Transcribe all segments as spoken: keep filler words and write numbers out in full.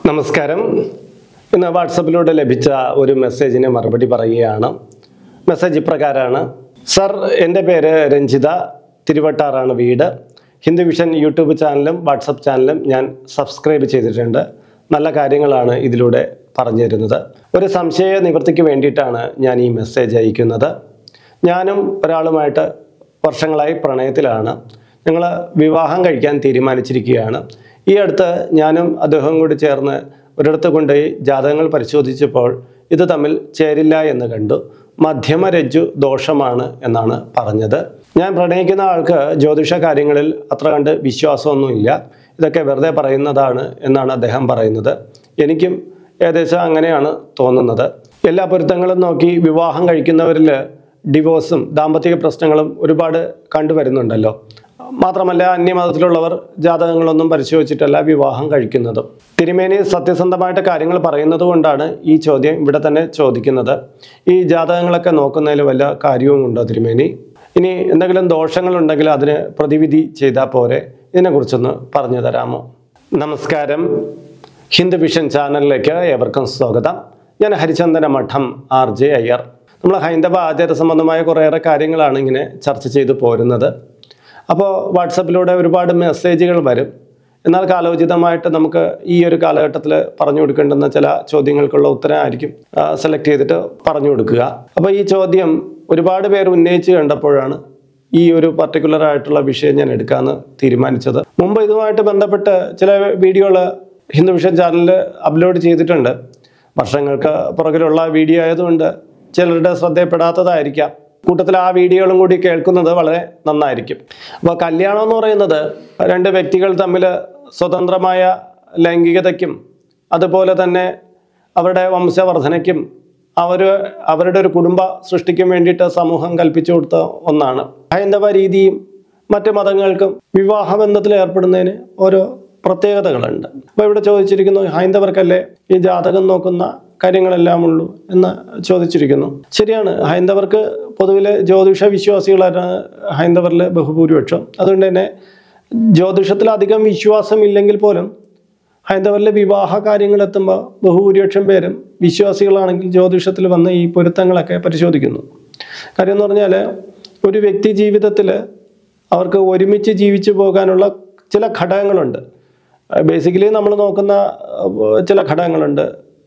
നമസ്കാരം. ഇന്ന് വാട്സപ്പിലൂടെ ലഭിച്ച ഒരു മെസ്സേജിന് മറുപടി പറയുകയാണ്. മെസ്സേജ് ഇപ്രകാരമാണ്. സർ, എൻ്റെ പേര് രഞ്ജിത, തിരുവട്ടാറാണ് വീട്. ഹിന്ദു വിഷൻ യൂട്യൂബ് ചാനലും വാട്സപ്പ് ചാനലും ഞാൻ സബ്സ്ക്രൈബ് ചെയ്തിട്ടുണ്ട്. നല്ല കാര്യങ്ങളാണ് ഇതിലൂടെ പറഞ്ഞു തരുന്നത്. ഒരു സംശയ നിവൃത്തിക്ക് വേണ്ടിയിട്ടാണ് ഞാൻ ഈ മെസ്സേജ് അയക്കുന്നത്. ഞാനും ഒരാളുമായിട്ട് വർഷങ്ങളായി പ്രണയത്തിലാണ്. ഞങ്ങൾ വിവാഹം കഴിക്കാൻ തീരുമാനിച്ചിരിക്കുകയാണ്. ഈ അടുത്ത് ഞാനും അദ്ദേഹവും കൂടി ചേർന്ന് ഒരിടത്ത് കൊണ്ടുപോയി ജാതകങ്ങൾ പരിശോധിച്ചപ്പോൾ ഇത് തമ്മിൽ ചേരില്ല എന്ന് കണ്ടു. മധ്യമരജ്ജു ദോഷമാണ് എന്നാണ് പറഞ്ഞത്. ഞാൻ പ്രണയിക്കുന്ന ആൾക്ക് ജ്യോതിഷ കാര്യങ്ങളിൽ അത്ര കണ്ട് വിശ്വാസമൊന്നുമില്ല. ഇതൊക്കെ വെറുതെ പറയുന്നതാണ് എന്നാണ് അദ്ദേഹം പറയുന്നത്. എനിക്കും ഏകദേശം അങ്ങനെയാണ് തോന്നുന്നത്. എല്ലാ പൊരുത്തങ്ങളും നോക്കി വിവാഹം കഴിക്കുന്നവരിൽ ഡിവോഴ്സും ദാമ്പത്തിക പ്രശ്നങ്ങളും ഒരുപാട് കണ്ടുവരുന്നുണ്ടല്ലോ. മാത്രമല്ല, അന്യമതത്തിലുള്ളവർ ജാതകങ്ങളൊന്നും പരിശോധിച്ചിട്ടല്ല വിവാഹം കഴിക്കുന്നതും. തിരുമേനി സത്യസന്ധമായിട്ട് കാര്യങ്ങൾ പറയുന്നത് കൊണ്ടാണ് ഈ ചോദ്യം ഇവിടെ തന്നെ ചോദിക്കുന്നത്. ഈ ജാതകങ്ങളൊക്കെ നോക്കുന്നതിൽ വല്ല കാര്യവും ഉണ്ടോ തിരുമേനി? ഇനി എന്തെങ്കിലും ദോഷങ്ങളുണ്ടെങ്കിൽ അതിന് പ്രതിവിധി ചെയ്താൽ പോരെ? ഇതിനെക്കുറിച്ചൊന്ന് പറഞ്ഞു തരാമോ? നമസ്കാരം. ഹിന്ദു വിഷൻ ചാനലിലേക്ക് ഏവർക്കും സ്വാഗതം. ഞാൻ ഹരിചന്ദന മഠം ആർ ജെ അയ്യർ. നമ്മൾ ഹൈന്ദവ ആചാര സംബന്ധമായ കുറേയേറെ കാര്യങ്ങളാണ് ഇങ്ങനെ ചർച്ച ചെയ്തു പോരുന്നത്. അപ്പോൾ വാട്സപ്പിലൂടെ ഒരുപാട് മെസ്സേജുകൾ വരും. എന്നാൽ കാലോചിതമായിട്ട് നമുക്ക് ഈ ഒരു കാലഘട്ടത്തിൽ പറഞ്ഞു കൊടുക്കേണ്ടുന്ന ചില ചോദ്യങ്ങൾക്കുള്ള ഉത്തരമായിരിക്കും സെലക്ട് ചെയ്തിട്ട് പറഞ്ഞു കൊടുക്കുക. അപ്പോൾ ഈ ചോദ്യം ഒരുപാട് പേർ ഉന്നയിച്ച് കണ്ടപ്പോഴാണ് ഈ ഒരു പർട്ടിക്കുലർ ആയിട്ടുള്ള വിഷയം ഞാൻ എടുക്കാമെന്ന് തീരുമാനിച്ചത്. മുമ്പ് ഇതുമായിട്ട് ബന്ധപ്പെട്ട് ചില വീഡിയോകൾ ഹിന്ദു വിഷൻ ചാനലിൽ അപ്ലോഡ് ചെയ്തിട്ടുണ്ട്. വർഷങ്ങൾക്ക് പുറകിലുള്ള വീഡിയോ ആയതുകൊണ്ട് ചിലരുടെ ശ്രദ്ധയപ്പെടാത്തതായിരിക്കാം. കൂട്ടത്തിൽ ആ വീഡിയോകളും കൂടി കേൾക്കുന്നത് വളരെ നന്നായിരിക്കും. അപ്പോൾ കല്യാണം എന്ന് പറയുന്നത് രണ്ട് വ്യക്തികൾ തമ്മിൽ സ്വതന്ത്രമായ ലൈംഗികതയ്ക്കും അതുപോലെ തന്നെ അവരുടെ വംശവർധനയ്ക്കും അവർ അവരുടെ ഒരു കുടുംബ സൃഷ്ടിക്കും വേണ്ടിയിട്ട് സമൂഹം കൽപ്പിച്ചു കൊടുത്ത ഒന്നാണ്. ഹൈന്ദവ രീതിയും മറ്റ് മതങ്ങൾക്കും വിവാഹബന്ധത്തിൽ ഏർപ്പെടുന്നതിന് ഓരോ പ്രത്യേകതകളുണ്ട്. അപ്പോൾ ഇവിടെ ചോദിച്ചിരിക്കുന്നു, ഹൈന്ദവർക്കല്ലേ ഈ ജാതകം നോക്കുന്ന കാര്യങ്ങളെല്ലാം ഉള്ളൂ എന്ന് ചോദിച്ചിരിക്കുന്നു. ശരിയാണ്, ഹൈന്ദവർക്ക് പൊതുവിലെ ജ്യോതിഷ വിശ്വാസികളാണ് ഹൈന്ദവരിൽ ബഹുഭൂരിപക്ഷം. അതുകൊണ്ട് തന്നെ ജ്യോതിഷത്തിൽ അധികം വിശ്വാസം ഇല്ലെങ്കിൽ പോലും ഹൈന്ദവരിലെ വിവാഹ കാര്യങ്ങളെത്തുമ്പോൾ ബഹുഭൂരിപക്ഷം പേരും വിശ്വാസികളാണെങ്കിൽ ജ്യോതിഷത്തിൽ വന്ന് ഈ പൊരുത്തങ്ങളൊക്കെ പരിശോധിക്കുന്നു. കാര്യം എന്ന് പറഞ്ഞാൽ, ഒരു വ്യക്തി ജീവിതത്തിൽ അവർക്ക് ഒരുമിച്ച് ജീവിച്ചു പോകാനുള്ള ചില ഘടകങ്ങളുണ്ട്. ബേസിക്കലി നമ്മൾ നോക്കുന്ന ചില ഘടകങ്ങളുണ്ട്.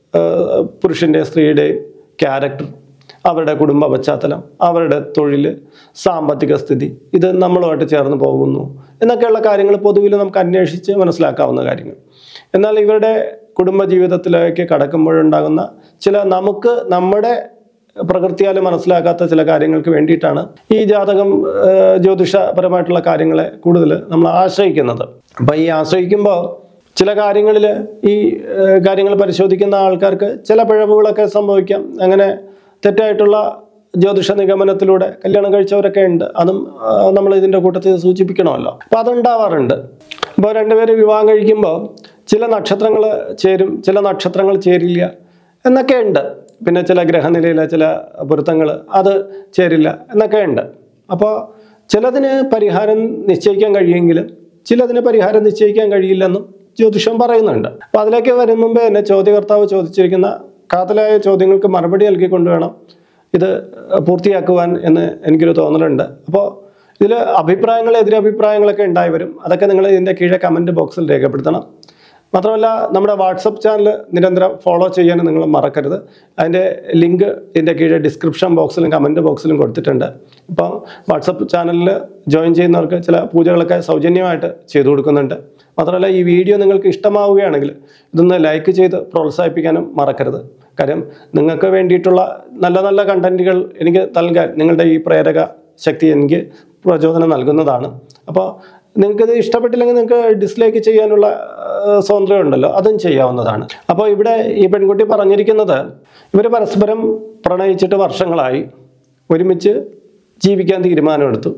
പുരുഷൻ്റെ സ്ത്രീയുടെയും ക്യാരക്ടർ, അവരുടെ കുടുംബ പശ്ചാത്തലം, അവരുടെ തൊഴിൽ, സാമ്പത്തിക സ്ഥിതി, ഇത് നമ്മളുമായിട്ട് ചേർന്ന് പോകുന്നു എന്നൊക്കെയുള്ള കാര്യങ്ങൾ പൊതുവിൽ നമുക്ക് അന്വേഷിച്ച് മനസ്സിലാക്കാവുന്ന കാര്യങ്ങൾ. എന്നാൽ ഇവരുടെ കുടുംബജീവിതത്തിലേക്ക് കടക്കുമ്പോഴുണ്ടാകുന്ന ചില നമുക്ക് നമ്മുടെ പ്രകൃതിയാൽ മനസ്സിലാക്കാത്ത ചില കാര്യങ്ങൾക്ക് വേണ്ടിയിട്ടാണ് ഈ ജാതകം ജ്യോതിഷപരമായിട്ടുള്ള കാര്യങ്ങളെ കൂടുതൽ നമ്മൾ ആശ്രയിക്കുന്നത്. അപ്പം ഈ ആശ്രയിക്കുമ്പോൾ ചില കാര്യങ്ങളിൽ ഈ കാര്യങ്ങൾ പരിശോധിക്കുന്ന ആൾക്കാർക്ക് ചില പിഴവുകളൊക്കെ സംഭവിക്കാം. അങ്ങനെ തെറ്റായിട്ടുള്ള ജ്യോതിഷ നിഗമനത്തിലൂടെ കല്യാണം കഴിച്ചവരൊക്കെ ഉണ്ട്. അതും നമ്മൾ ഇതിൻ്റെ കൂട്ടത്തിൽ സൂചിപ്പിക്കണമല്ലോ. അപ്പോൾ അതുണ്ടാവാറുണ്ട്. അപ്പോൾ രണ്ടുപേര് വിവാഹം കഴിക്കുമ്പോൾ ചില നക്ഷത്രങ്ങൾ ചേരും, ചില നക്ഷത്രങ്ങൾ ചേരില്ല എന്നൊക്കെ ഉണ്ട്. പിന്നെ ചില ഗ്രഹനിലയിലെ ചില പൊരുത്തങ്ങൾ അത് ചേരില്ല എന്നൊക്കെ ഉണ്ട്. അപ്പോൾ ചിലതിന് പരിഹാരം നിശ്ചയിക്കാൻ കഴിയുമെങ്കിലും ചിലതിന് പരിഹാരം നിശ്ചയിക്കാൻ കഴിയില്ലെന്നും ജ്യോതിഷം പറയുന്നുണ്ട്. അപ്പോൾ അതിലേക്ക് വരും മുമ്പേ തന്നെ ചോദ്യകർത്താവ് ചോദിച്ചിരിക്കുന്ന കാതലായ ചോദ്യങ്ങൾക്ക് മറുപടി നൽകിക്കൊണ്ട് വേണം ഇത് പൂർത്തിയാക്കുവാൻ എന്ന് എനിക്കൊരു തോന്നലുണ്ട്. അപ്പോൾ ഇതിൽ അഭിപ്രായങ്ങൾ, എതിരഭിപ്രായങ്ങളൊക്കെ ഉണ്ടായി വരും. അതൊക്കെ നിങ്ങൾ ഇതിൻ്റെ കീഴെ കമൻറ്റ് ബോക്സിൽ രേഖപ്പെടുത്തണം. മാത്രമല്ല, നമ്മുടെ വാട്സപ്പ് ചാനൽ നിരന്തരം ഫോളോ ചെയ്യാൻ നിങ്ങൾ മറക്കരുത്. അതിൻ്റെ ലിങ്ക് ഇതിൻ്റെ കീഴെ ഡിസ്ക്രിപ്ഷൻ ബോക്സിലും കമൻറ്റ് ബോക്സിലും കൊടുത്തിട്ടുണ്ട്. ഇപ്പോൾ വാട്സപ്പ് ചാനലിൽ ജോയിൻ ചെയ്യുന്നവർക്ക് ചില പൂജകളൊക്കെ സൗജന്യമായിട്ട് ചെയ്തു കൊടുക്കുന്നുണ്ട്. മാത്രമല്ല, ഈ വീഡിയോ നിങ്ങൾക്ക് ഇഷ്ടമാവുകയാണെങ്കിൽ ഇതൊന്ന് ലൈക്ക് ചെയ്ത് പ്രോത്സാഹിപ്പിക്കാനും മറക്കരുത്. കാര്യം നിങ്ങൾക്ക് വേണ്ടിയിട്ടുള്ള നല്ല നല്ല കണ്ടൻറ്റുകൾ എനിക്ക് നൽകാൻ നിങ്ങളുടെ ഈ പ്രേരക ശക്തി എനിക്ക് പ്രചോദനം നൽകുന്നതാണ്. അപ്പോൾ നിങ്ങൾക്കിത് ഇഷ്ടപ്പെട്ടില്ലെങ്കിൽ നിങ്ങൾക്ക് ഡിസ്ലൈക്ക് ചെയ്യാനുള്ള സ്വാതന്ത്ര്യം ഉണ്ടല്ലോ, അതും ചെയ്യാവുന്നതാണ്. അപ്പോൾ ഇവിടെ ഈ പെൺകുട്ടി പറഞ്ഞിരിക്കുന്നത്, ഇവർ പരസ്പരം പ്രണയിച്ചിട്ട് വർഷങ്ങളായി, ഒരുമിച്ച് ജീവിക്കാൻ തീരുമാനമെടുത്തു.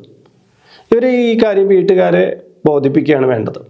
ഇവർ ഈ കാര്യം വീട്ടുകാരെ ബോധിപ്പിക്കുകയാണ് വേണ്ടത്.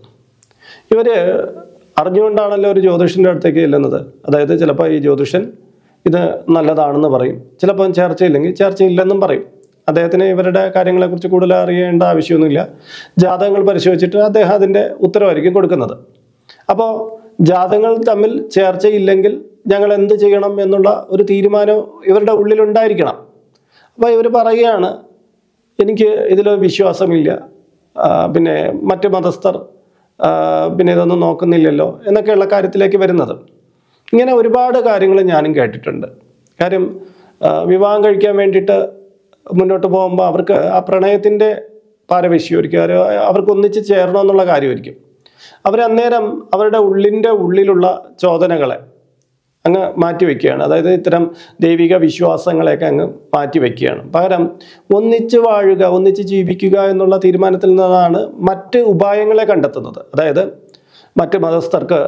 ഇവർ അറിഞ്ഞുകൊണ്ടാണല്ലോ ഒരു ജ്യോതിഷൻ്റെ അടുത്തേക്ക് ചെല്ലുന്നത്. അതായത് ചിലപ്പോൾ ഈ ജ്യോതിഷൻ ഇത് നല്ലതാണെന്ന് പറയും, ചിലപ്പോൾ ചേർച്ചയില്ലെങ്കിൽ ചേർച്ചയില്ലെന്നും പറയും. അദ്ദേഹത്തിന് ഇവരുടെ കാര്യങ്ങളെക്കുറിച്ച് കൂടുതൽ അറിയേണ്ട ആവശ്യമൊന്നുമില്ല. ജാതകങ്ങൾ പരിശോധിച്ചിട്ട് അദ്ദേഹം അതിൻ്റെ ഉത്തരവായിരിക്കും കൊടുക്കുന്നത്. അപ്പോൾ ജാതകങ്ങൾ തമ്മിൽ ചേർച്ചയില്ലെങ്കിൽ ഞങ്ങൾ എന്ത് ചെയ്യണം എന്നുള്ള ഒരു തീരുമാനം ഇവരുടെ ഉള്ളിലുണ്ടായിരിക്കണം. അപ്പോൾ ഇവർ പറയുകയാണ്, എനിക്ക് ഇതിൽ വിശ്വാസമില്ല, പിന്നെ മറ്റ് മതസ്ഥർ പിന്നെ ഇതൊന്നും നോക്കുന്നില്ലല്ലോ എന്നൊക്കെയുള്ള കാര്യത്തിലേക്ക് വരുന്നത്. ഇങ്ങനെ ഒരുപാട് കാര്യങ്ങൾ ഞാനും കേട്ടിട്ടുണ്ട്. കാര്യം വിവാഹം കഴിക്കാൻ വേണ്ടിയിട്ട് മുന്നോട്ട് പോകുമ്പോൾ അവർക്ക് ആ പ്രണയത്തിൻ്റെ പാരവശ്യമായിരിക്കും, അവർക്ക് ഒന്നിച്ച് ചേരണമെന്നുള്ള കാര്യമായിരിക്കും. അവരന്നേരം അവരുടെ ഉള്ളിൻ്റെ ഉള്ളിലുള്ള ചോദനകളെ അങ്ങ് മാറ്റിവെക്കുകയാണ്. അതായത് ഇത്തരം ദൈവിക വിശ്വാസങ്ങളെയൊക്കെ അങ്ങ് മാറ്റിവെക്കുകയാണ്. പകരം ഒന്നിച്ച് വാഴുക, ഒന്നിച്ച് ജീവിക്കുക എന്നുള്ള തീരുമാനത്തിൽ നിന്നാണ് മറ്റ് ഉപായങ്ങളെ കണ്ടെത്തുന്നത്. അതായത് മറ്റ് മതസ്ഥർക്ക്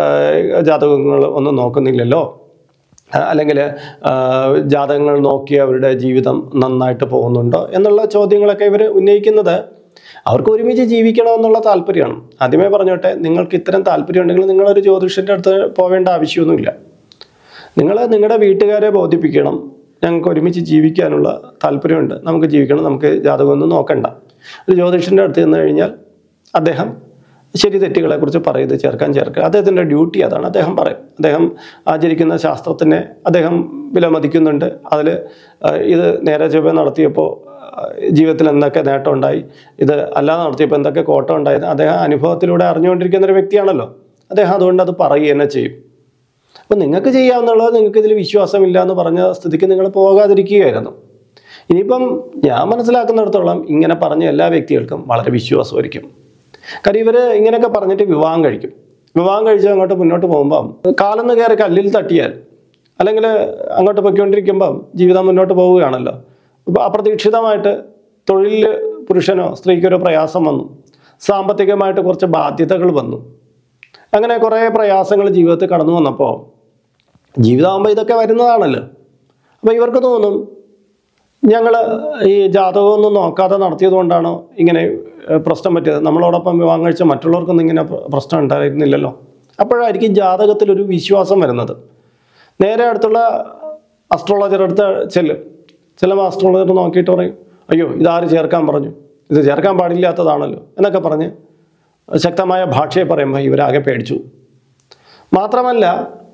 ജാതകങ്ങൾ ഒന്നും നോക്കുന്നില്ലല്ലോ, അല്ലെങ്കിൽ ജാതകങ്ങൾ നോക്കി അവരുടെ ജീവിതം നന്നായിട്ട് പോകുന്നുണ്ടോ എന്നുള്ള ചോദ്യങ്ങളൊക്കെ ഇവർ ഉന്നയിക്കുന്നത് അവർക്ക് ഒരുമിച്ച് ജീവിക്കണമെന്നുള്ള താല്പര്യമാണ്. ആദ്യമേ പറഞ്ഞോട്ടെ, നിങ്ങൾക്ക് ഇത്തരം താല്പര്യം ഉണ്ടെങ്കിൽ നിങ്ങളൊരു ജ്യോതിഷൻ്റെ അടുത്ത് പോവേണ്ട ആവശ്യമൊന്നുമില്ല. നിങ്ങൾ നിങ്ങളുടെ വീട്ടുകാരെ ബോധിപ്പിക്കണം, ഞങ്ങൾക്ക് ഒരുമിച്ച് ജീവിക്കാനുള്ള താല്പര്യമുണ്ട്, നമുക്ക് ജീവിക്കണം, നമുക്ക് ജാതകമൊന്നും നോക്കണ്ട. ഒരു ജ്യോതിഷൻ്റെ അടുത്ത് ചെന്ന് കഴിഞ്ഞാൽ അദ്ദേഹം ശരി തെറ്റുകളെക്കുറിച്ച് പറയുന്നത് ചേർക്കാൻ ചേർക്കുക, അദ്ദേഹത്തിൻ്റെ ഡ്യൂട്ടി അതാണ്. അദ്ദേഹം പറയും, അദ്ദേഹം ആചരിക്കുന്ന ശാസ്ത്രത്തിനെ അദ്ദേഹം വിലമതിക്കുന്നുണ്ട്. അതിൽ ഇത് നേരെ ചൊവ്വേ നടത്തിയപ്പോൾ ജീവിതത്തിൽ എന്തൊക്കെ നേട്ടം ഉണ്ടായി, ഇത് അല്ലാതെ നടത്തിയപ്പോൾ എന്തൊക്കെ കോട്ടം ഉണ്ടായത് അദ്ദേഹം അനുഭവത്തിലൂടെ അറിഞ്ഞുകൊണ്ടിരിക്കുന്ന ഒരു വ്യക്തിയാണല്ലോ. അദ്ദേഹം അതുകൊണ്ട് അത് പറയുക തന്നെ ചെയ്യും. അപ്പം നിങ്ങൾക്ക് ചെയ്യാവുന്നുള്ളത്, നിങ്ങൾക്ക് ഇതിൽ വിശ്വാസമില്ല എന്ന് പറഞ്ഞ സ്ഥിതിക്ക് നിങ്ങൾ പോകാതിരിക്കുകയായിരുന്നു. ഇനിയിപ്പം ഞാൻ മനസ്സിലാക്കുന്നിടത്തോളം ഇങ്ങനെ പറഞ്ഞ എല്ലാ വ്യക്തികൾക്കും വളരെ വിശ്വാസമായിരിക്കും. കാര്യം ഇവർ ഇങ്ങനെയൊക്കെ പറഞ്ഞിട്ട് വിവാഹം കഴിക്കും. വിവാഹം കഴിച്ച് അങ്ങോട്ട് മുന്നോട്ട് പോകുമ്പം കാലൊന്ന് കയറി കല്ലിൽ തട്ടിയാൽ, അല്ലെങ്കിൽ അങ്ങോട്ട് പൊയ്ക്കൊണ്ടിരിക്കുമ്പം ജീവിതം മുന്നോട്ട് പോവുകയാണല്ലോ. ഇപ്പോൾ അപ്രതീക്ഷിതമായിട്ട് തൊഴിലിൽ പുരുഷനോ സ്ത്രീക്കോ ഒരു പ്രയാസം വന്നു, സാമ്പത്തികമായിട്ട് കുറച്ച് ബാധ്യതകൾ വന്നു, അങ്ങനെ കുറേ പ്രയാസങ്ങൾ ജീവിതത്തിൽ കടന്നു വന്നപ്പോൾ ജീവിതമാകുമ്പോൾ ഇതൊക്കെ വരുന്നതാണല്ലോ. അപ്പോൾ ഇവർക്ക് തോന്നും, ഞങ്ങൾ ഈ ജാതകമൊന്നും നോക്കാതെ നടത്തിയത് കൊണ്ടാണോ ഇങ്ങനെ പ്രശ്നം പറ്റിയത്, നമ്മളോടൊപ്പം വിവാഹം കഴിച്ച മറ്റുള്ളവർക്കൊന്നും ഇങ്ങനെ പ്രശ്നം ഉണ്ടായിരുന്നില്ലല്ലോ. അപ്പോഴായിരിക്കും ജാതകത്തിലൊരു വിശ്വാസം വരുന്നത്. നേരെ അടുത്തുള്ള അസ്ട്രോളജർ അടുത്ത് ചെല്ലും. ചില അസ്ട്രോളജർ നോക്കിയിട്ട് പറയും, അയ്യോ ഇതാര് ചേർക്കാൻ പറഞ്ഞു, ഇത് ചേർക്കാൻ പാടില്ലാത്തതാണല്ലോ എന്നൊക്കെ പറഞ്ഞ് ശക്തമായ ഭാഷയെ പറയുമ്പോൾ ഇവരാകെ പേടിച്ചു. മാത്രമല്ല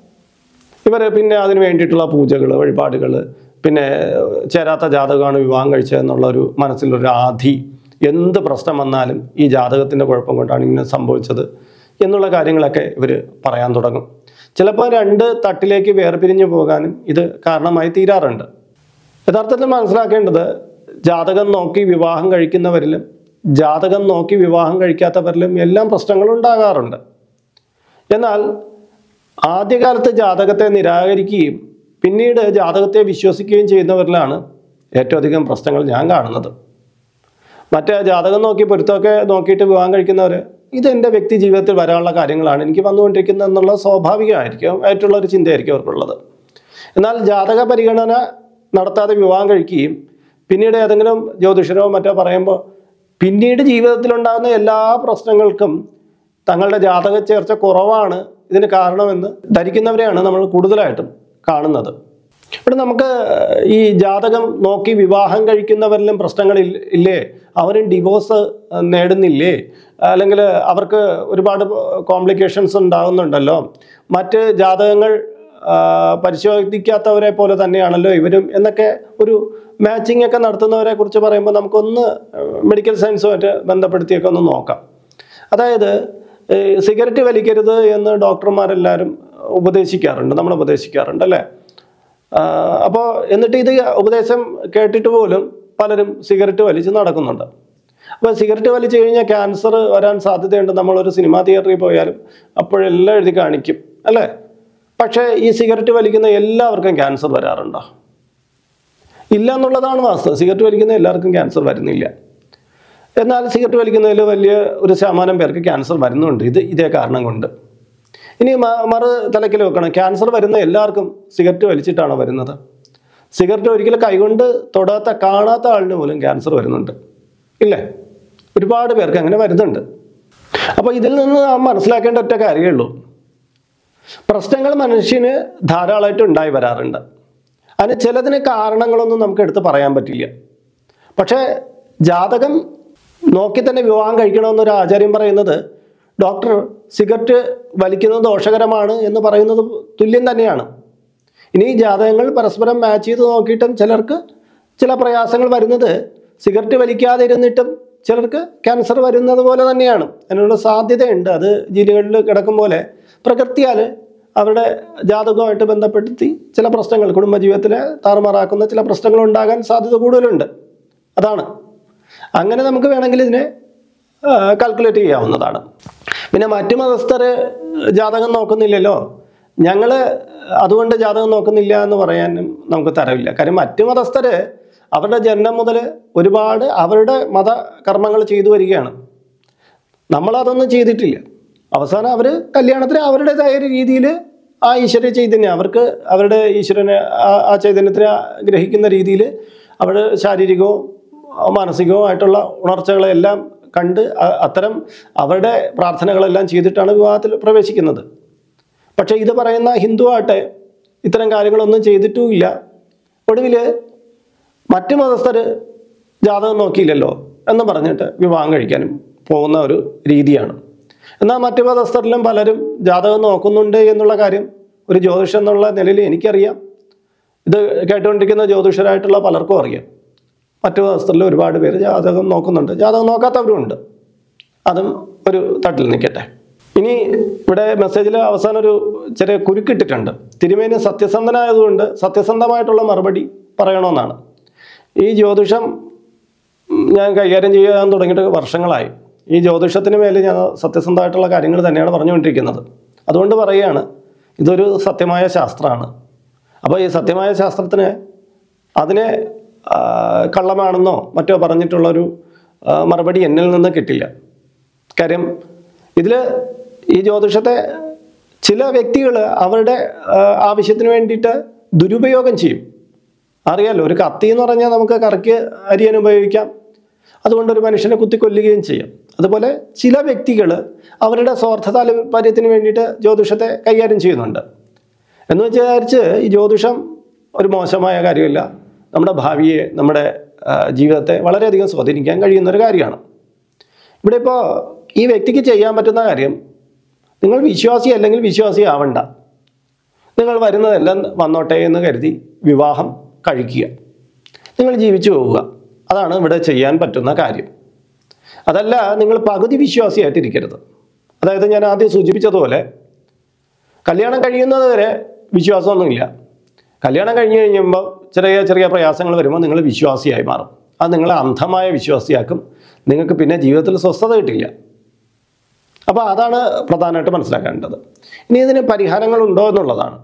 ഇവർ പിന്നെ അതിന് വേണ്ടിയിട്ടുള്ള പൂജകൾ, വഴിപാടുകൾ, പിന്നെ ചേരാത്ത ജാതകമാണ് വിവാഹം കഴിച്ചതെന്നുള്ളൊരു മനസ്സിലൊരു ആധി, എന്ത് പ്രശ്നം വന്നാലും ഈ ജാതകത്തിൻ്റെ കുഴപ്പം കൊണ്ടാണ് ഇങ്ങനെ സംഭവിച്ചത് എന്നുള്ള കാര്യങ്ങളൊക്കെ ഇവർ പറയാൻ തുടങ്ങും. ചിലപ്പോൾ രണ്ട് തട്ടിലേക്ക് വേർപിരിഞ്ഞു പോകാനും ഇത് കാരണമായി തീരാറുണ്ട്. യഥാർത്ഥത്തിൽ മനസ്സിലാക്കേണ്ടത്, ജാതകം നോക്കി വിവാഹം കഴിക്കുന്നവരിലും ജാതകം നോക്കി വിവാഹം കഴിക്കാത്തവരിലും എല്ലാം പ്രശ്നങ്ങൾ ഉണ്ടാകാറുണ്ട്. എന്നാൽ ആദ്യകാലത്ത് ജാതകത്തെ നിരാകരിക്കുകയും പിന്നീട് ജാതകത്തെ വിശ്വസിക്കുകയും ചെയ്യുന്നവരിലാണ് ഏറ്റവും അധികം പ്രശ്നങ്ങൾ ഞാൻ കാണുന്നത്. മറ്റേ ജാതകം നോക്കി പൊരുത്തമൊക്കെ നോക്കിയിട്ട് വിവാഹം കഴിക്കുന്നവർ, ഇതെൻ്റെ വ്യക്തി ജീവിതത്തിൽ വരാനുള്ള കാര്യങ്ങളാണ്, എനിക്ക് വന്നുകൊണ്ടിരിക്കുന്നത് എന്നുള്ള സ്വാഭാവികമായിരിക്കും ആയിട്ടുള്ള ഒരു ചിന്തയായിരിക്കും അവർക്കുള്ളത്. എന്നാൽ ജാതക പരിഗണന നടത്താതെ വിവാഹം കഴിക്കുകയും പിന്നീട് ഏതെങ്കിലും ജ്യോതിഷരോ മറ്റോ പറയുമ്പോൾ പിന്നീട് ജീവിതത്തിലുണ്ടാകുന്ന എല്ലാ പ്രശ്നങ്ങൾക്കും തങ്ങളുടെ ജാതക ചേർച്ച കുറവാണ് ഇതിന് കാരണമെന്ന് ധരിക്കുന്നവരെയാണ് നമ്മൾ കൂടുതലായിട്ടും കാണുന്നത്. ഇവിടെ നമുക്ക് ഈ ജാതകം നോക്കി വിവാഹം കഴിക്കുന്നവരിലും പ്രശ്നങ്ങൾ ഇല്ലേ, അവരും ഡിവോഴ്സ് നേടുന്നില്ലേ, അല്ലെങ്കിൽ അവർക്ക് ഒരുപാട് കോംപ്ലിക്കേഷൻസ് ഉണ്ടാകുന്നുണ്ടല്ലോ, മറ്റ് ജാതകങ്ങൾ പരിശോധിക്കാത്തവരെ പോലെ തന്നെയാണല്ലോ ഇവരും എന്നൊക്കെ ഒരു മാച്ചിങ് ഒക്കെ നടത്തുന്നവരെ കുറിച്ച് പറയുമ്പോൾ നമുക്കൊന്ന് മെഡിക്കൽ സയൻസുമായിട്ട് ബന്ധപ്പെടുത്തിയൊക്കെ ഒന്ന് നോക്കാം. അതായത് സിഗരറ്റ് വലിക്കരുത് എന്ന് ഡോക്ടർമാരെല്ലാവരും ഉപദേശിക്കാറുണ്ട്, നമ്മൾ ഉപദേശിക്കാറുണ്ട് അല്ലേ. അപ്പോൾ എന്നിട്ട് ഇത് ഉപദേശം കേട്ടിട്ട് പോലും പലരും സിഗരറ്റ് വലിച്ച് നടക്കുന്നുണ്ട്. അപ്പോൾ സിഗരറ്റ് വലിച്ചു കഴിഞ്ഞാൽ ക്യാൻസർ വരാൻ സാധ്യതയുണ്ട്, നമ്മളൊരു സിനിമാ തിയേറ്ററിൽ പോയാലും അപ്പോഴെല്ലാം എഴുതി കാണിക്കും അല്ലേ. പക്ഷേ ഈ സിഗരറ്റ് വലിക്കുന്ന എല്ലാവർക്കും ക്യാൻസർ വരാറുണ്ടോ? ഇല്ല എന്നുള്ളതാണ് വാസ്തവം. സിഗരറ്റ് വലിക്കുന്ന എല്ലാവർക്കും ക്യാൻസർ വരുന്നില്ല. എന്നാൽ സിഗരറ്റ് വലിക്കുന്നതിൽ വലിയ ഒരു ശതമാനം പേർക്ക് ക്യാൻസർ വരുന്നുണ്ട്, ഇത് ഇതേ കാരണം കൊണ്ട്. ഇനി മറു തലക്കിൽ വെക്കണം, ക്യാൻസർ വരുന്ന എല്ലാവർക്കും സിഗരറ്റ് വലിച്ചിട്ടാണോ വരുന്നത്? സിഗരറ്റ് ഒരിക്കലും കൈകൊണ്ട് തൊടാത്ത കാണാത്ത ആളിന് പോലും ക്യാൻസർ വരുന്നുണ്ട് ഇല്ലേ? ഒരുപാട് പേർക്ക് അങ്ങനെ വരുന്നുണ്ട്. അപ്പോൾ ഇതിൽ നിന്ന് നാം മനസ്സിലാക്കേണ്ട ഒറ്റ കാര്യമേ ഉള്ളൂ, പ്രശ്നങ്ങൾ മനുഷ്യന് ധാരാളമായിട്ട് ഉണ്ടായി വരാറുണ്ട്. അതിന് ചിലതിന് കാരണങ്ങളൊന്നും നമുക്ക് എടുത്ത് പറയാൻ പറ്റില്ല. പക്ഷേ ജാതകം നോക്കി തന്നെ വിവാഹം കഴിക്കണമെന്നൊരു ആചാര്യം പറയുന്നത് ഡോക്ടർ സിഗരറ്റ് വലിക്കുന്നത് ദോഷകരമാണ് എന്ന് പറയുന്നത് തുല്യം തന്നെയാണ്. ഇനി ജാതകങ്ങൾ പരസ്പരം മാച്ച് ചെയ്ത് നോക്കിയിട്ടും ചിലർക്ക് ചില പ്രയാസങ്ങൾ വരുന്നത് സിഗരറ്റ് വലിക്കാതെ ഇരുന്നിട്ടും ചിലർക്ക് ക്യാൻസർ വരുന്നത് പോലെ തന്നെയാണ്. അതിനുള്ള സാധ്യതയുണ്ട്. അത് ജീനുകളിൽ കിടക്കും പോലെ പ്രകൃതിയാൽ അവരുടെ ജാതകവുമായിട്ട് ബന്ധപ്പെടുത്തി ചില പ്രശ്നങ്ങൾ, കുടുംബജീവിതത്തിലെ താറുമാറാക്കുന്ന ചില പ്രശ്നങ്ങൾ ഉണ്ടാകാൻ സാധ്യത കൂടുതലുണ്ട്. അതാണ്. അങ്ങനെ നമുക്ക് വേണമെങ്കിൽ ഇതിനെ കാൽക്കുലേറ്റ് ചെയ്യാവുന്നതാണ്. പിന്നെ മറ്റു മതസ്ഥർ ജാതകം നോക്കുന്നില്ലല്ലോ, ഞങ്ങൾ അതുകൊണ്ട് ജാതകം നോക്കുന്നില്ല എന്ന് പറയാനും നമുക്ക് തരവില്ല. കാര്യം മറ്റു മതസ്ഥർ അവരുടെ ജന്മം മുതൽ ഒരുപാട് അവരുടെ മതകർമ്മങ്ങൾ ചെയ്തു വരികയാണ്. നമ്മളതൊന്നും ചെയ്തിട്ടില്ല. അവസാനം അവർ കല്യാണത്തിന് അവരുടേതായ ഒരു രീതിയിൽ ആ ഈശ്വര ചൈതന്യം, അവർക്ക് അവരുടെ ഈശ്വരനെ ആ ചൈതന്യത്തിനെ ഗ്രഹിക്കുന്ന രീതിയിൽ അവർ ശാരീരികവും മാനസികവും ആയിട്ടുള്ള ഉണർച്ചകളെല്ലാം കണ്ട് അത്തരം അവരുടെ പ്രാർത്ഥനകളെല്ലാം ചെയ്തിട്ടാണ് വിവാഹത്തിൽ പ്രവേശിക്കുന്നത്. പക്ഷേ ഇത് പറയുന്ന ഹിന്ദു ആട്ടെ ഇത്തരം കാര്യങ്ങളൊന്നും ചെയ്തിട്ടുമില്ല. ഒടുവിൽ മറ്റു മതസ്ഥർ ജാതകം നോക്കിയില്ലല്ലോ എന്ന് പറഞ്ഞിട്ട് വിവാഹം കഴിക്കാനും പോകുന്ന ഒരു രീതിയാണ്. എന്നാൽ മറ്റു മതസ്ഥരിലും പലരും ജാതകം നോക്കുന്നുണ്ട് എന്നുള്ള കാര്യം ഒരു ജ്യോതിഷം എന്നുള്ള നിലയിൽ എനിക്കറിയാം. ഇത് കേട്ടുകൊണ്ടിരിക്കുന്ന ജ്യോതിഷരായിട്ടുള്ള പലർക്കും അറിയാം. മറ്റു മതസ്ഥരിൽ ഒരുപാട് പേര് ജാതകം നോക്കുന്നുണ്ട്, ജാതകം നോക്കാത്തവരുമുണ്ട്. അതും ഒരു തട്ടിൽ നിൽക്കട്ടെ. ഇനി ഇവിടെ മെസ്സേജിൽ അവസാനം ഒരു ചെറിയ കുരുക്കിട്ടിട്ടുണ്ട്. തിരുമേനി സത്യസന്ധനായതുകൊണ്ട് സത്യസന്ധമായിട്ടുള്ള മറുപടി പറയണമെന്നാണ്. ഈ ജ്യോതിഷം ഞാൻ കൈകാര്യം ചെയ്യാൻ തുടങ്ങിയിട്ട് വർഷങ്ങളായി. ഈ ജ്യോതിഷത്തിന് മേലെ ഞാൻ സത്യസന്ധമായിട്ടുള്ള കാര്യങ്ങൾ തന്നെയാണ് പറഞ്ഞുകൊണ്ടിരിക്കുന്നത്. അതുകൊണ്ട് പറയുകയാണ്, ഇതൊരു സത്യമായ ശാസ്ത്രമാണ്. അപ്പോൾ ഈ സത്യമായ ശാസ്ത്രത്തിന് അതിനെ കള്ളമാണെന്നോ മറ്റോ പറഞ്ഞിട്ടുള്ളൊരു മറുപടി എന്നിൽ നിന്ന് കിട്ടില്ല. കാര്യം ഇതിൽ ഈ ജ്യോതിഷത്തെ ചില വ്യക്തികൾ അവരുടെ ആവശ്യത്തിന് വേണ്ടിയിട്ട് ദുരുപയോഗം ചെയ്യും. അറിയാമല്ലോ, ഒരു കത്തി എന്ന് പറഞ്ഞാൽ നമുക്ക് കറിക്ക് അരിയാൻ ഉപയോഗിക്കാം, അതുകൊണ്ട് ഒരു മനുഷ്യനെ കുത്തിക്കൊല്ലുകയും ചെയ്യാം. അതുപോലെ ചില വ്യക്തികൾ അവരുടെ സ്വാർത്ഥ താല്പര്യത്തിന് വേണ്ടിയിട്ട് ജ്യോതിഷത്തെ കൈകാര്യം ചെയ്യുന്നുണ്ട്. എന്ന് വിചാരിച്ച് ഈ ജ്യോതിഷം ഒരു മോശമായ കാര്യമില്ല. നമ്മുടെ ഭാവിയെ, നമ്മുടെ ജീവിതത്തെ വളരെയധികം സ്വാധീനിക്കാൻ കഴിയുന്നൊരു കാര്യമാണ്. ഇവിടെ ഇപ്പോൾ ഈ വ്യക്തിക്ക് ചെയ്യാൻ പറ്റുന്ന കാര്യം, നിങ്ങൾ വിശ്വാസി അല്ലെങ്കിൽ വിശ്വാസി ആവണ്ട, നിങ്ങൾ വരുന്നതെല്ലാം വന്നോട്ടെ എന്ന് കരുതി വിവാഹം കഴിക്കുക, നിങ്ങൾ ജീവിച്ചു പോവുക. അതാണ് ഇവിടെ ചെയ്യാൻ പറ്റുന്ന കാര്യം. അതല്ല നിങ്ങൾ പകുതി വിശ്വാസിയായിട്ടിരിക്കരുത്. അതായത് ഞാൻ ആദ്യം സൂചിപ്പിച്ചതുപോലെ കല്യാണം കഴിയുന്നത് വരെ വിശ്വാസമൊന്നുമില്ല. കല്യാണം കഴിഞ്ഞ് കഴിയുമ്പോൾ ചെറിയ ചെറിയ പ്രയാസങ്ങൾ വരുമ്പോൾ നിങ്ങൾ വിശ്വാസിയായി മാറും. അത് നിങ്ങളെ അന്ധമായ വിശ്വാസിയാക്കും. നിങ്ങൾക്ക് പിന്നെ ജീവിതത്തിൽ സ്വസ്ഥത കിട്ടില്ല. അപ്പോൾ അതാണ് പ്രധാനമായിട്ട് മനസ്സിലാക്കേണ്ടത്. ഇനി ഇതിന് പരിഹാരങ്ങളുണ്ടോ എന്നുള്ളതാണ്.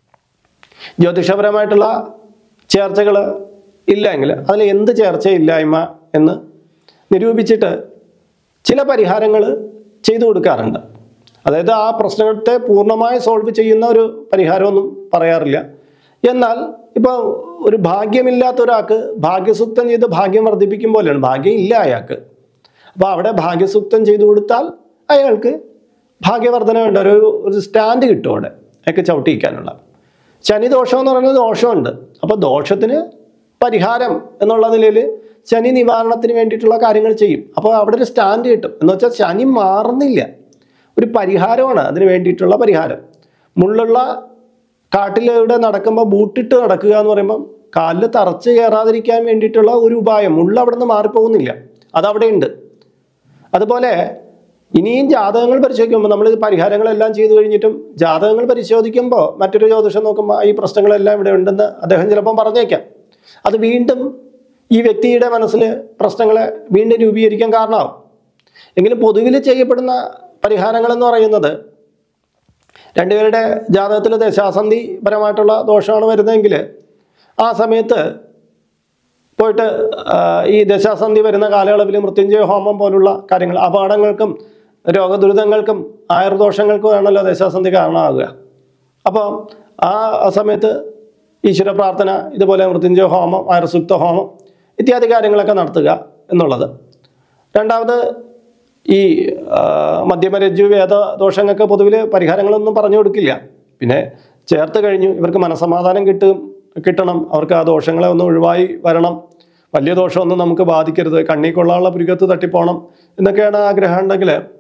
ജ്യോതിഷപരമായിട്ടുള്ള ചേർച്ചകൾ ഇല്ല എങ്കിൽ അതിൽ എന്ത് ചേർച്ചയില്ലായ്മ എന്ന് നിരൂപിച്ചിട്ട് ചില പരിഹാരങ്ങൾ ചെയ്തു കൊടുക്കാറുണ്ട്. അതായത് ആ പ്രശ്നത്തെ പൂർണ്ണമായി സോൾവ് ചെയ്യുന്ന ഒരു പരിഹാരമൊന്നും പറയാറില്ല. എന്നാൽ ഇപ്പോൾ ഒരു ഭാഗ്യമില്ലാത്ത ഒരാൾക്ക് ഭാഗ്യസൂക്തം ചെയ്ത് ഭാഗ്യം വർദ്ധിപ്പിക്കും പോലെയാണ്. ഭാഗ്യം ഇല്ല അയാൾക്ക്. അപ്പോൾ അവിടെ ഭാഗ്യസൂക്തം ചെയ്തു കൊടുത്താൽ അയാൾക്ക് ഭാഗ്യവർദ്ധന വേണ്ട ഒരു ഒരു സ്റ്റാൻഡ് കിട്ടും അവിടെ അയാൾക്ക് ചവിട്ടിയിക്കാനുള്ള. ശനി ദോഷം എന്ന് പറയുന്നത് ദോഷമുണ്ട്. അപ്പോൾ ദോഷത്തിന് പരിഹാരം എന്നുള്ള നിലയിൽ ശനി നിവാരണത്തിന് വേണ്ടിയിട്ടുള്ള കാര്യങ്ങൾ ചെയ്യും. അപ്പോൾ അവിടെ ഒരു സ്റ്റാൻഡ് കിട്ടും. എന്ന് വെച്ചാൽ ശനി മാറുന്നില്ല, ഒരു പരിഹാരമാണ് അതിന് വേണ്ടിയിട്ടുള്ള പരിഹാരം. മുള്ളുള്ള കാട്ടിലൂടെ നടക്കുമ്പോൾ ബൂട്ടിട്ട് നടക്കുക എന്ന് പറയുമ്പം കാലിൽ തറച്ച് കയറാതിരിക്കാൻ വേണ്ടിയിട്ടുള്ള ഒരു ഉപായം. മുള്ള അവിടെ നിന്ന് മാറിപ്പോകുന്നില്ല, അതവിടെ ഉണ്ട്. അതുപോലെ ഇനിയും ജാതകങ്ങൾ പരിശോധിക്കുമ്പോൾ നമ്മൾ പരിഹാരങ്ങളെല്ലാം ചെയ്തു കഴിഞ്ഞിട്ടും ജാതകങ്ങൾ പരിശോധിക്കുമ്പോൾ മറ്റൊരു ജ്യോതിഷം നോക്കുമ്പോൾ ഈ പ്രശ്നങ്ങളെല്ലാം ഇവിടെ ഉണ്ടെന്ന് അദ്ദേഹം ചിലപ്പം പറഞ്ഞേക്കാം. അത് വീണ്ടും ഈ വ്യക്തിയുടെ മനസ്സിൽ പ്രശ്നങ്ങളെ വീണ്ടും രൂപീകരിക്കാൻ കാരണമാവും. എങ്കിലും പൊതുവിൽ ചെയ്യപ്പെടുന്ന പരിഹാരങ്ങളെന്ന് പറയുന്നത് രണ്ടുപേരുടെ ജാതകത്തിൽ ദശാസന്ധി പരമായിട്ടുള്ള ദോഷമാണ് വരുന്നതെങ്കിൽ ആ സമയത്ത് പോയിട്ട് ഈ ദശാസന്ധി വരുന്ന കാലയളവിൽ മൃത്യുഞ്ജയ ഹോമം പോലുള്ള കാര്യങ്ങൾ, അപകടങ്ങൾക്കും രോഗദുരിതങ്ങൾക്കും ആയുർദോഷങ്ങൾക്കും ആണല്ലോ ദശാസന്ധി കാരണമാകുക. അപ്പോൾ ആ സമയത്ത് ഈശ്വര പ്രാർത്ഥന, ഇതുപോലെ മൃത്യുഞ്ജയ ഹോമം, ആയുർസൂക്ത ഹോമം ഇത്യാദി കാര്യങ്ങളൊക്കെ നടത്തുക എന്നുള്ളത്. രണ്ടാമത് ഈ മധ്യമരജ്ജു വേദ ദോഷങ്ങൾക്ക് പൊതുവിൽ പരിഹാരങ്ങളൊന്നും പറഞ്ഞു കൊടുക്കില്ല. പിന്നെ ചേർത്ത് കഴിഞ്ഞു ഇവർക്ക് മനസ്സമാധാനം കിട്ടും കിട്ടണം അവർക്ക് ആ ദോഷങ്ങളെ ഒന്ന് ഒഴിവായി വരണം, വലിയ ദോഷമൊന്നും നമുക്ക് ബാധിക്കരുത്, കണ്ണി കൊള്ളാനുള്ള പുരുകത്ത് തട്ടിപ്പോണം എന്നൊക്കെയാണ് ആഗ്രഹം ഉണ്ടെങ്കിൽ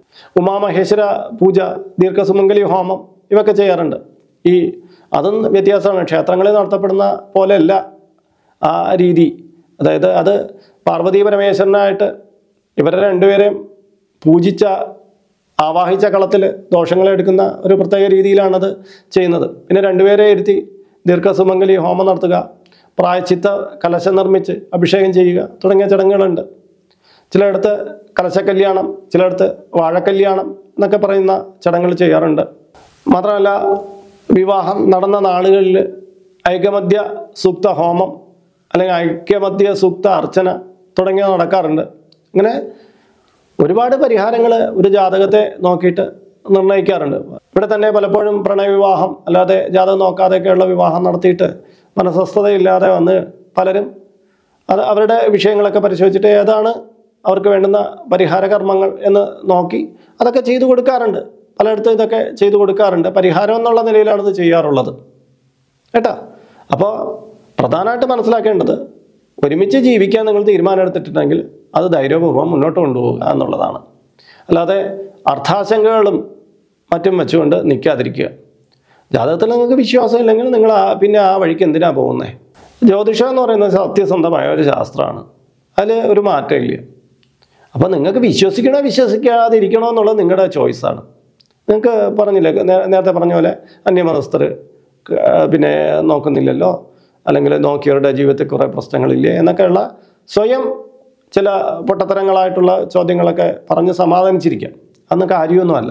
ഉമാമഹേശ്വര പൂജ, ദീർഘസുമംഗലി ഹോമം ഇവയൊക്കെ ചെയ്യാറുണ്ട്. ഈ അതും വ്യത്യാസമാണ്. ക്ഷേത്രങ്ങളിൽ നടത്തപ്പെടുന്ന പോലെയല്ല ആ രീതി. അതായത് അത് പാർവതീ പരമേശ്വരനായിട്ട് ഇവരെ രണ്ടുപേരെയും പൂജിച്ച ആവാഹിച്ച കളത്തിൽ ദോഷങ്ങളെ എടുക്കുന്ന ഒരു പ്രത്യേക രീതിയിലാണത് ചെയ്യുന്നത്. പിന്നെ രണ്ടുപേരെ ഇരുത്തി ദീർഘസുമംഗലി ഹോമം നടത്തുക, പ്രായച്ചിത്ത കലശം നിർമ്മിച്ച് അഭിഷേകം ചെയ്യുക തുടങ്ങിയ ചടങ്ങുകളുണ്ട്. ചിലയിടത്ത് കലശക്കല്യാണം, ചിലയിടത്ത് വാഴക്കല്യാണം എന്നൊക്കെ പറയുന്ന ചടങ്ങുകൾ ചെയ്യാറുണ്ട്. മാത്രമല്ല വിവാഹം നടന്ന നാളുകളിൽ ഐകമദ്യ സൂക്ത ഹോമം അല്ലെങ്കിൽ ഐക്യമദ്യ സൂക്ത അർച്ചന തുടങ്ങിയവ നടക്കാറുണ്ട്. ഇങ്ങനെ ഒരുപാട് പരിഹാരങ്ങൾ ഒരു ജാതകത്തെ നോക്കിയിട്ട് നിർണ്ണയിക്കാറുണ്ട്. ഇവിടെ തന്നെ പലപ്പോഴും പ്രണയവിവാഹം അല്ലാതെ ജാതകം നോക്കാതെയൊക്കെയുള്ള വിവാഹം നടത്തിയിട്ട് മനസ്വസ്ഥതയില്ലാതെ വന്ന് പലരും അത് അവരുടെ വിഷയങ്ങളൊക്കെ പരിശോധിച്ചിട്ട് ഏതാണ് അവർക്ക് വേണ്ടുന്ന പരിഹാര കർമ്മങ്ങൾ എന്ന് നോക്കി അതൊക്കെ ചെയ്തു കൊടുക്കാറുണ്ട്. പലയിടത്തും ഇതൊക്കെ ചെയ്തു കൊടുക്കാറുണ്ട്. പരിഹാരം എന്നുള്ള നിലയിലാണ് ഇത് ചെയ്യാറുള്ളത് കേട്ടോ. അപ്പോൾ പ്രധാനമായിട്ട് മനസ്സിലാക്കേണ്ടത് ഒരുമിച്ച് ജീവിക്കാൻ നിങ്ങൾ തീരുമാനം എടുത്തിട്ടുണ്ടെങ്കിൽ അത് ധൈര്യപൂർവ്വം മുന്നോട്ട് കൊണ്ടുപോകുക എന്നുള്ളതാണ്. അല്ലാതെ അർത്ഥാശങ്കകളും മറ്റും വെച്ചുകൊണ്ട് നിൽക്കാതിരിക്കുക. ജാതകത്തിൽ നിങ്ങൾക്ക് വിശ്വാസം ഇല്ലെങ്കിൽ നിങ്ങൾ ആ പിന്നെ ആ വഴിക്ക് എന്തിനാണ് പോകുന്നത്? ജ്യോതിഷം എന്ന് പറയുന്നത് സത്യസന്ധമായ ഒരു ശാസ്ത്രമാണ്. അതിൽ ഒരു മാറ്റമില്ല. അപ്പോൾ നിങ്ങൾക്ക് വിശ്വസിക്കണോ വിശ്വസിക്കാതിരിക്കണോ എന്നുള്ളത് നിങ്ങളുടെ ചോയ്സാണ്. നിങ്ങൾക്ക് പറഞ്ഞില്ലേ, നേരത്തെ പറഞ്ഞ പോലെ അന്യമതസ്ഥർ പിന്നെ നോക്കുന്നില്ലല്ലോ, അല്ലെങ്കിൽ നോക്കിയവരുടെ ജീവിതത്തിൽ കുറേ പ്രശ്നങ്ങളില്ലേ എന്നൊക്കെയുള്ള സ്വയം ചില പൊട്ടത്തരങ്ങളായിട്ടുള്ള ചോദ്യങ്ങളൊക്കെ പറഞ്ഞ് സമാധാനിച്ചിരിക്കാം. അന്ന് കാര്യമൊന്നുമല്ല.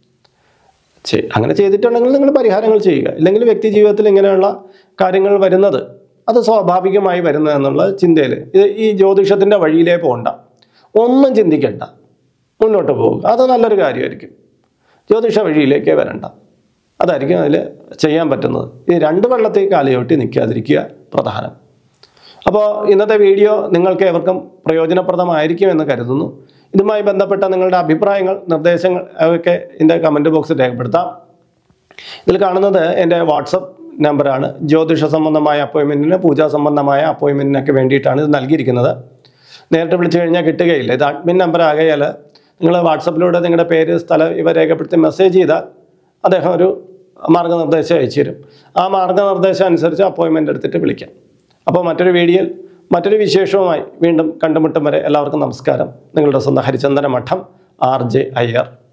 അങ്ങനെ ചെയ്തിട്ടുണ്ടെങ്കിൽ നിങ്ങൾ പരിഹാരങ്ങൾ ചെയ്യുക. ഇല്ലെങ്കിൽ വ്യക്തി ജീവിതത്തിൽ ഇങ്ങനെയുള്ള കാര്യങ്ങൾ വരുന്നത് അത് സ്വാഭാവികമായി വരുന്നത് എന്നുള്ള ചിന്തയിൽ ഇത് ഈ ജ്യോതിഷത്തിൻ്റെ വഴിയിലേ പോകണ്ട, ഒന്നും ചിന്തിക്കണ്ട, മുന്നോട്ട് പോവുക. അത് നല്ലൊരു കാര്യമായിരിക്കും. ജ്യോതിഷ വഴിയിലേക്കേ വരണ്ട. അതായിരിക്കും അതിൽ ചെയ്യാൻ പറ്റുന്നത്. ഈ രണ്ട് വെള്ളത്തിൽ കാലയോട്ടി നിൽക്കാതിരിക്കുക പ്രധാനം. അപ്പോൾ ഇന്നത്തെ വീഡിയോ നിങ്ങൾക്ക് ഏവർക്കും പ്രയോജനപ്രദമായിരിക്കും എന്ന് കരുതുന്നു. ഇതുമായി ബന്ധപ്പെട്ട നിങ്ങളുടെ അഭിപ്രായങ്ങൾ, നിർദ്ദേശങ്ങൾ ഒക്കെ എൻ്റെ കമൻറ്റ് ബോക്സിൽ രേഖപ്പെടുത്താം. ഇതിൽ കാണുന്നത് എൻ്റെ വാട്സപ്പ് നമ്പറാണ്. ജ്യോതിഷ സംബന്ധമായ അപ്പോയിൻമെൻറ്റിന്, പൂജാ സംബന്ധമായ അപ്പോയിൻമെൻറ്റിനൊക്കെ വേണ്ടിയിട്ടാണ് ഇത് നൽകിയിരിക്കുന്നത്. നേരിട്ട് വിളിച്ചു കഴിഞ്ഞാൽ കിട്ടുകയില്ല. ഇത് അഡ്മിൻ നമ്പർ ആകയാൽ നിങ്ങൾ വാട്സപ്പിലൂടെ നിങ്ങളുടെ പേര്, സ്ഥലം ഇവ രേഖപ്പെടുത്തി മെസ്സേജ് ചെയ്താൽ അദ്ദേഹം ഒരു മാർഗ്ഗനിർദ്ദേശം അയച്ചു തരും. ആ മാർഗ്ഗനിർദ്ദേശം അനുസരിച്ച് അപ്പോയിൻമെൻ്റ് എടുത്തിട്ട് വിളിക്കാം. അപ്പോൾ മറ്റൊരു വീഡിയോയിൽ മറ്റൊരു വിശേഷവുമായി വീണ്ടും കണ്ടുമുട്ടും വരെ എല്ലാവർക്കും നമസ്കാരം. നിങ്ങളുടെ സ്വന്തം ഹരിചന്ദന മഠം, ആർ ജെ അയ്യർ.